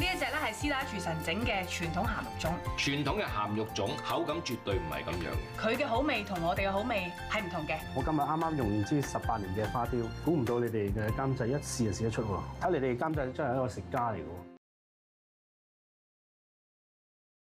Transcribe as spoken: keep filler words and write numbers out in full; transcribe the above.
一隻咧係師奶廚神整嘅傳統鹹肉粽。 傳統嘅鹹肉粽口感絕對唔係咁樣嘅。 佢嘅好味同我哋嘅好味係唔同嘅。 我今日啱啱用完支十八年嘅花雕，估唔到你哋嘅監製一試就試得出喎！睇嚟你哋監製真係一個食家嚟嘅喎。